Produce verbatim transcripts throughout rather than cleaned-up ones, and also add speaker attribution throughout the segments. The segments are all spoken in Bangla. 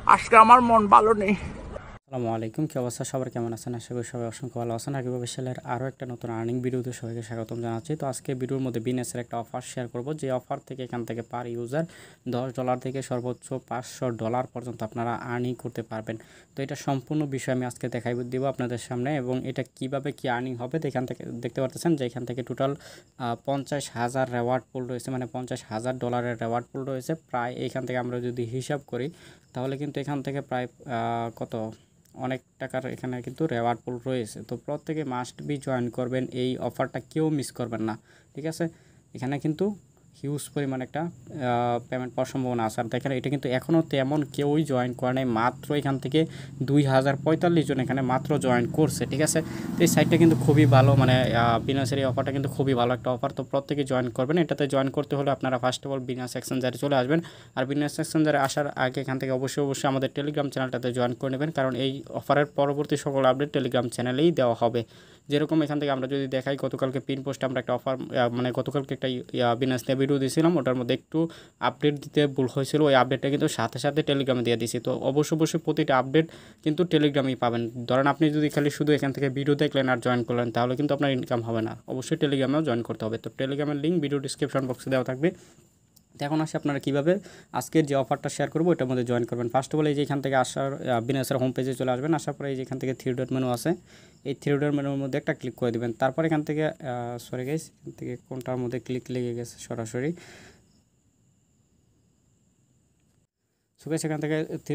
Speaker 1: আজকে আমার মন ভালো নেই।
Speaker 2: আসসালামু আলাইকুম, কি অবস্থা সবার, কেমন আছেন? আশা করি সবাই অসংখ্য ভালো আছেন। রাকিব অফিসিয়ালের আরও একটা নতুন আর্নিং ভিডিওতে সবাইকে স্বাগতম জানাচ্ছি। তো আজকে ভিডিওর মধ্যে বিনেসের একটা অফার শেয়ার করব, যে অফার থেকে এখান থেকে পার ইউজার দশ ডলার থেকে সর্বোচ্চ পাঁচশো ডলার পর্যন্ত আপনারা আর্নিং করতে পারবেন। তো এটা সম্পূর্ণ বিষয় আমি আজকে দেখাই দিব আপনাদের সামনে, এবং এটা কিভাবে কি আর্নিং হবে তো এখান থেকে দেখতে পাচ্ছেন যে এখান থেকে টোটাল পঞ্চাশ হাজার রেওয়ার্ড পুল রয়েছে, মানে পঞ্চাশ হাজার ডলারের রেওয়ার্ড পুল রয়েছে প্রায়। এখান থেকে আমরা যদি হিসাব করি তাহলে কিন্তু এখান থেকে প্রায় কত অনেক টাকার এখানে কিন্তু রেওয়ার্ড পুল রয়েছে। তো প্রত্যেকে মাস্ট বি জয়েন করবেন, এই অফারটা কেউ মিস করবেন না, ঠিক আছে? এখানে কিন্তু হিউজ পরিমাণ একটা পেমেন্ট পাওয়ার সম্ভাবনা আছে। আর দেখেন এটা কিন্তু এখনও তেমন কেউই জয়েন করে নাই, মাত্র এখান থেকে দুই হাজার পঁয়তাল্লিশ জন এখানে মাত্র জয়েন করছে, ঠিক আছে? তো এই সাইটটা কিন্তু খুবই ভালো, মানে বিনাসের এই অফারটা কিন্তু খুবই ভালো একটা অফার। তো প্রত্যেকে জয়েন করবেন। এটাতে জয়েন করতে হলে আপনারা ফার্স্ট অফ অল বিনাস এক্সচেঞ্জারে চলে আসবেন। আর বিনাস এক্সচেঞ্জারে আসার আগে এখান থেকে অবশ্যই অবশ্যই আমাদের টেলিগ্রাম চ্যানেলটাতে জয়েন করে নেবেন, কারণ এই অফারের পরবর্তী সকল আপডেট টেলিগ্রাম চ্যানেলেই দেওয়া হবে। যেরকম এখান থেকে আমরা যদি দেখাই, গতকালকে পিন পোস্টে আমরা একটা অফার মানে গতকালকে একটা বিনাস নিয়ে ভিডিও দিয়েছিলাম, ওটার মধ্যে একটু আপডেট দিতে ভুল হয়েছিল, ওই আপডেটটা কিন্তু সাথে সাথে টেলিগ্রামে দিয়ে দিয়েছি। তো অবশ্যই অবশ্যই প্রতিটা আপডেট কিন্তু টেলিগ্রামেই পাবেন। ধরেন আপনি যদি খালি শুধু এখান থেকে ভিডিও দেখলেন আর জয়েন করলেন তাহলে কিন্তু আপনার ইনকাম হবে না, অবশ্যই টেলিগ্রামেও জয়েন করতে হবে। তো টেলিগ্রামের লিঙ্ক ভিডিও ডিসক্রিপশন বক্সে দেওয়া থাকবে। এখন আসে আপনারা কীভাবে আজকের যে অফারটা শেয়ার করবো ওটার মধ্যে জয়েন করবেন। ফার্স্ট অফ অল এই যে এখান থেকে আসার বিনাসের হোম পেজে চলে আসবেন। আসার পরে এই যে এখান থেকে থ্রি ডট মেনু আছে, এই থ্রি ডট মেনুর মধ্যে একটা ক্লিক করে দেবেন। তারপর এখান থেকে সরি গাইস, এখান থেকে কোনটার মধ্যে ক্লিক লেগে গেছে সরাসরি, সো গাইস এখান থেকে থ্রি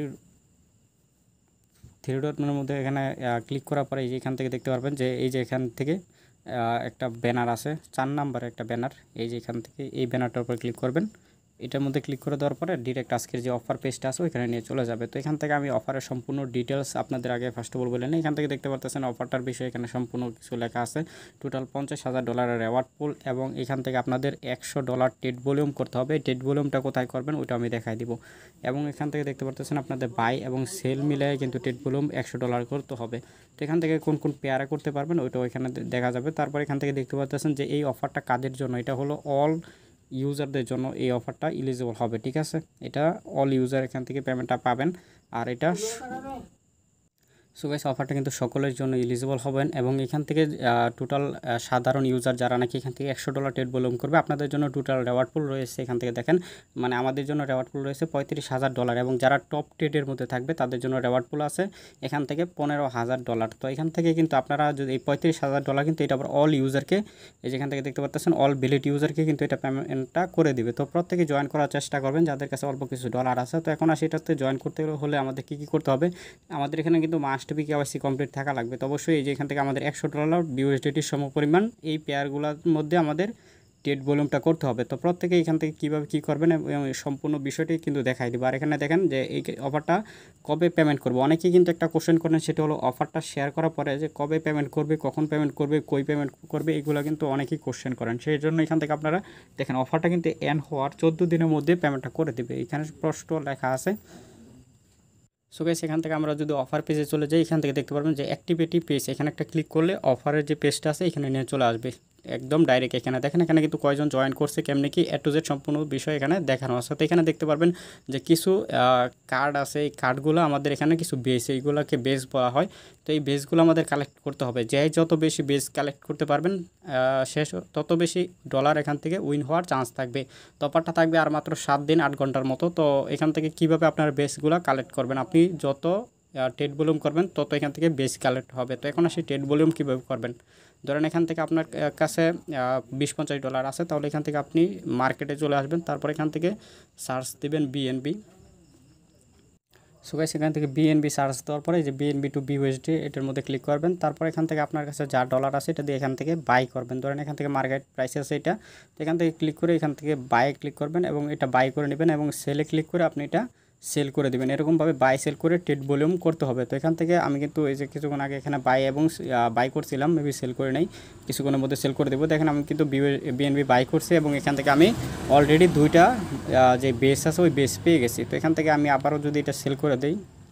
Speaker 2: থ্রি ডট মেনুর মধ্যে এখানে ক্লিক করার পরে এই যে এখান থেকে দেখতে পারবেন যে এই যে এখান থেকে একটা ব্যানার আছে, চার নাম্বারে একটা ব্যানার, এই যে এখান থেকে এই ব্যানারটার উপর ক্লিক করবেন। এটার মধ্যে ক্লিক করে দেওয়ার পরে ডিরেক্ট আজকের যে অফার পেজটা আছে ওইখানে নিয়ে চলে যাবে। তো এখান থেকে আমি অফারের সম্পূর্ণ ডিটেলস আপনাদের আগে ফার্স্ট অফ অল বলে নিই। এখান থেকে দেখতে পাচ্ছেন অফারটার বিষয়ে এখানে সম্পূর্ণ কিছু লেখা আছে। টোটাল পঞ্চাশ হাজার ডলারের রেওয়ার্ড পুল, এবং এখান থেকে আপনাদের একশো ডলার ট্রেড ভলিউম করতে হবে। ট্রেড ভলিউমটা কোথায় করবেন ওইটা আমি দেখাই দিব। এবং এখান থেকে দেখতে পাচ্ছেন আপনাদের বাই এবং সেল মিলিয়ে কিন্তু ট্রেড ভলিউম একশো ডলার করতে হবে। তো এখান থেকে কোন কোন পেয়ারে করতে পারবেন ওইটাও এখানে দেখা যাবে। তারপর এখান থেকে দেখতে পাচ্ছেন যে এই অফারটা কাদের জন্য, এটা হলো অল ইউজারদের জন্য এই অফারটা এলিজিবল হবে, ঠিক আছে? এটা অল ইউজার এখান থেকে পেমেন্টটা পাবেন। আর এটা সো গাইস অফারটা কিন্তু সকলের জন্য এলিজিবল হবেন, এবং এখান থেকে টোটাল সাধারণ ইউজার যারা নাকি এখান থেকে একশো ডলার ট্রেড ভলিউম করবে আপনাদের জন্য টোটাল রেওয়ার্ড পুল রয়েছে। এখান থেকে দেখেন মানে আমাদের জন্য রেওয়ার্ড পুল রয়েছে পঁয়ত্রিশ হাজার ডলার, এবং যারা টপ ট্রেডের মধ্যে থাকবে তাদের জন্য রেওয়ার্ড পুল আছে এখান থেকে পনেরো হাজার ডলার। তো এখান থেকে কিন্তু আপনারা যদি এই পঁয়ত্রিশ হাজার ডলার কিন্তু এটা আবার অল ইউজারকে, এই যেখান থেকে দেখতে পাচ্ছেন অল ভ্যালিড ইউজারকে কিন্তু এটা পেমেন্টটা করে দিবে। তো প্রত্যেকে জয়েন করার চেষ্টা করবেন যাদের কাছে অল্প কিছু ডলার আছে। তো এখন আসে এটাতে জয়েন করতে হলে আমাদের কী কী করতে হবে, আমাদের এখানে কিন্তু মাস্ট বি কেওয়াইসি কমপ্লিট থাকা লাগবে। তো অবশ্যই এই যে এখান থেকে আমাদের একশো ডলার ইউএসডিটির সমপরিমাণ এই পেয়ারগুলোর মধ্যে আমাদের ট্রেড ভলিউমটা করতে হবে। তো প্রত্যেকে এখান থেকে কীভাবে কী করবেন এবং সম্পূর্ণ বিষয়টি কিন্তু দেখাই দেবো। আর এখানে দেখেন যে এই অফারটা কবে পেমেন্ট করবে, অনেকেই কিন্তু একটা কোশ্চেন করেন, সেটা হলো অফারটা শেয়ার করার পরে যে কবে পেমেন্ট করবে, কখন পেমেন্ট করবে, কই পেমেন্ট করবে, এগুলো কিন্তু অনেকেই কোশ্চেন করেন। সেই জন্য এখান থেকে আপনারা দেখেন অফারটা কিন্তু এন্ড হওয়ার চোদ্দো দিনের মধ্যে পেমেন্টটা করে দেবে, এখানে স্পষ্ট লেখা আছে। সো গাইস এখান থেকে আমরা যদি অফার পেজে চলে যাই, এখান থেকে দেখতে পারবেন যে অ্যাক্টিভিটি পেজ, এখানে একটা ক্লিক করলে অফারের যে পেজটা আছে এখানে নিয়ে চলে আসবে একদম ডাইরেক্ট। এখানে দেখেন এখানে কিন্তু কয়জন জয়েন করছে, কেমনি কি এ টু জেড সম্পূর্ণ বিষয় এখানে দেখানো আছে। তো এখানে দেখতে পারবেন যে কিছু কার্ড আছে, এই কার্ডগুলো আমাদের এখানে কিছু বেস, এইগুলোকে বেস বলা হয়। তো এই বেসগুলো আমাদের কালেক্ট করতে হবে, যে যত বেশি বেস কালেক্ট করতে পারবেন শেষ তত বেশি ডলার এখান থেকে উইন হওয়ার চান্স থাকবে। তো অফারটা থাকবে আর মাত্র সাত দিন আট ঘন্টার মতো। তো এখান থেকে কীভাবে আপনার বেসগুলো কালেক্ট করবেন, আপনি যত ট্রেড ভলিউম করবেন তত এখান থেকে বেস কালেক্ট হবে। তো এখন আসি ট্রেড ভলিউম কীভাবে করবেন। ধরেন এখান থেকে আপনার কাছে বিশ পঞ্চাশ ডলার আছে, তাহলে এখান থেকে আপনি মার্কেটে চলে আসবেন। তারপর এখান থেকে সার্চ দেবেন বিএনবি। সো গাইস এখান থেকে বিএনবি সার্চ দেওয়ার পরে যে বিএনবি টু বিউএসডি এটার মধ্যে ক্লিক করবেন। তারপর এখান থেকে আপনার কাছে যা ডলার আছে এটা দিয়ে এখান থেকে বাই করবেন। ধরেন এখান থেকে মার্কেট প্রাইস আছে এটা, তো এখান থেকে ক্লিক করে এখান থেকে বাই ক্লিক করবেন এবং এটা বাই করে নেবেন, এবং সেলে ক্লিক করে আপনি এটা সেল করে দেবেন। এরকমভাবে বাই সেল করে ট্রেড ভলিউম করতে হবে। তো এখান থেকে আমি কিন্তু এই যে কিছুক্ষণ আগে এখানে বাই এবং বাই করছিলাম, মেবি সেল করে নেই, কিছুক্ষণের মধ্যে সেল করে দেবো। দেখেন আমি কিন্তু বিএনবি বাই করছি এবং এখান থেকে আমি অলরেডি দুইটা যে বেস আছে ওই বেস পেয়ে গেছি। তো এখান থেকে আমি আবারও যদি এটা সেল করে দিই,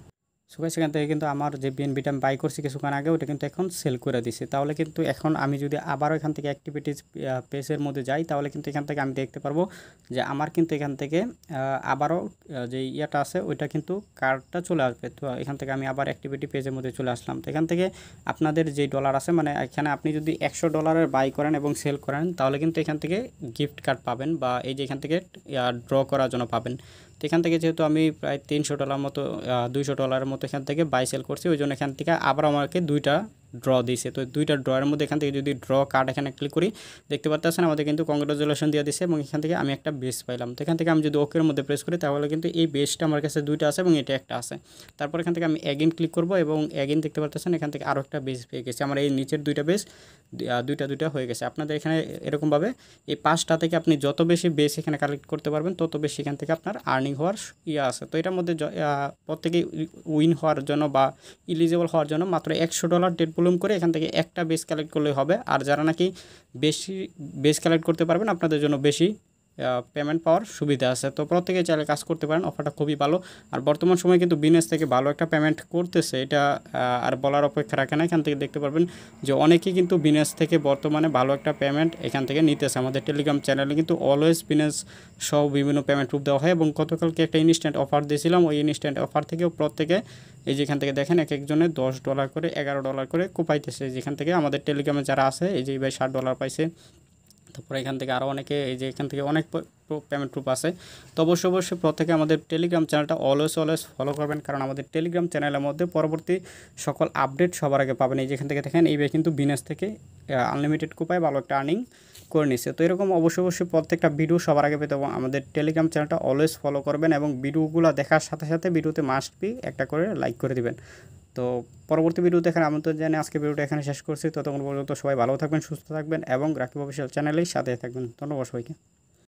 Speaker 2: সো গাইস এখান থেকে কিন্তু আমার যে বিএনবিটা আমি বাই করছি কিছুক্ষণ আগে ওটা কিন্তু এখন সেল করে দিছি। তাহলে কিন্তু এখন আমি যদি আবারও এখান থেকে অ্যাক্টিভিটিস পেজের মধ্যে যাই তাহলে কিন্তু এখান থেকে আমি দেখতে পারবো যে আমার কিন্তু এখান থেকে আবারও যে ইয়েটা আছে ওইটা কিন্তু কার্ডটা চলে আসবে। তো এখান থেকে আমি আবার অ্যাক্টিভিটি পেজের মধ্যে চলে আসলাম। তো এখান থেকে আপনাদের যে ডলার আছে মানে এখানে আপনি যদি একশো ডলারের বাই করেন এবং সেল করেন তাহলে কিন্তু এখান থেকে গিফট কার্ড পাবেন বা এই যে এখান থেকে ড্র করার জন্য পাবেন। তো এখান থেকে যেহেতু আমি প্রায় তিনশো ডলার মতো দুইশো ডলারের মতো এখান থেকে বাই সেল করছি ওই জন্য এখান থেকে আবার আমাকে দুইটা ড্র দিয়েছে। তো দুইটা ড্রয়ের মধ্যে এখান থেকে যদি ড্র কার্ড এখানে ক্লিক করি দেখতে পাচ্ছেন আমাদের কিন্তু কংগ্রাচুলেশন দিয়ে দিচ্ছে এবং এখান থেকে আমি একটা বেস পাইলাম। তো এখান থেকে আমি যদি ওকের মধ্যে প্রেস করি তাহলে কিন্তু এই বেসটা আমার কাছে দুইটা আছে এবং এটা একটা আছে। তারপর এখান থেকে আমি অ্যাগেন ক্লিক করব এবং অ্যাগেন দেখতে পাচ্ছেন এখান থেকে আরও একটা বেস পেয়ে গেছে। আমার এই নিচের দুইটা বেস দুইটা দুইটা হয়ে গেছে। আপনাদের এখানে এরকমভাবে এই পাঁচটা থেকে আপনি যত বেশি বেস এখানে কালেক্ট করতে পারবেন তত বেশি এখান থেকে আপনার আর্নিং হওয়ার ইয়ে আছে। তো এটার মধ্যে প্রত্যেকেই উইন হওয়ার জন্য বা ইলিজিবল হওয়ার জন্য মাত্র একশো ডলার ডেট ভলিউম করে এখান থেকে একটা বেস কালেক্ট করলেই হবে। আর যারা নাকি বেশি বেস কালেক্ট করতে পারবেন আপনাদের জন্য বেশি পেমেন্ট পাওয়ার সুবিধা আছে। তো প্রত্যেকে চাইলে কাজ করতে পারেন, অফারটা খুবই ভালো। আর বর্তমান সময়ে কিন্তু বিজনেস থেকে ভালো একটা পেমেন্ট করতেছে, এটা আর বলার অপেক্ষা রাখে না। এখান থেকে দেখতে পারবেন যে অনেকেই কিন্তু বিজনেস থেকে বর্তমানে ভালো একটা পেমেন্ট এখান থেকে নিতেছে। আমাদের টেলিগ্রাম চ্যানেলে কিন্তু অলওয়েজ বিজনেস সহ বিভিন্ন পেমেন্ট প্রুফ দেওয়া হয় এবং গতকালকে একটা ইনস্ট্যান্ট অফার দিয়েছিলাম, ওই ইনস্ট্যান্ট অফার থেকেও প্রত্যেকে এই যেখান থেকে দেখেন এক একজনের দশ ডলার করে এগারো ডলার করে কোপাইতেছে। যেখান থেকে আমাদের টেলিগ্রামে যারা আছে এই যে ভাই ষাট ডলার পাইছে, তারপরে এখান থেকে আরও অনেকে এই যে এখান থেকে অনেক পেমেন্ট প্রুফ আছে। তো অবশ্যই অবশ্যই প্রত্যেকে আমাদের টেলিগ্রাম চ্যানেলটা অলওয়েজ অলওয়েজ ফলো করবেন, কারণ আমাদের টেলিগ্রাম চ্যানেলের মধ্যে পরবর্তী সকল আপডেট সবার আগে পাবেন। এই যেখান থেকে দেখেন এই ভাই কিন্তু বিজনেস থেকে আনলিমিটেড কোপায় ভালো একটা আর্নিং করে নিচ্ছে। তো এরকম অবশ্যই অবশ্যই প্রত্যেকটা ভিডিও সবার আগে পেতে আমাদের টেলিগ্রাম চ্যানেলটা অলওয়েজ ফলো করবেন এবং ভিডিওগুলো দেখার সাথে সাথে ভিডিওতে মাস্ট বি একটা করে লাইক করে দিবেন। তো পরবর্তী ভিডিও দেখার আমন্ত্রণ জানিয়ে আজকে ভিডিওটা এখানে শেষ করছি। ততক্ষণ পর্যন্ত সবাই ভালো থাকবেন, সুস্থ থাকবেন এবং রাকিব অফিসিয়াল চ্যানেলেই সাথে থাকবেন। ধন্যবাদ সবাইকে।